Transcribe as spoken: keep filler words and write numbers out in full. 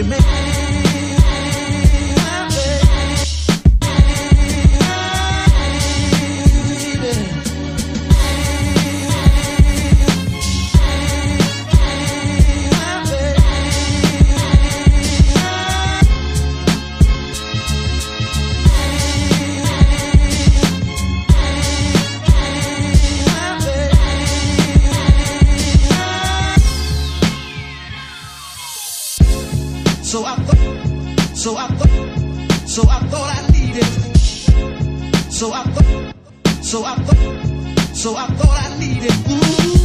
really make So I thought, so I thought, so I thought I needed. So I thought, so I thought, so I thought I needed. Ooh.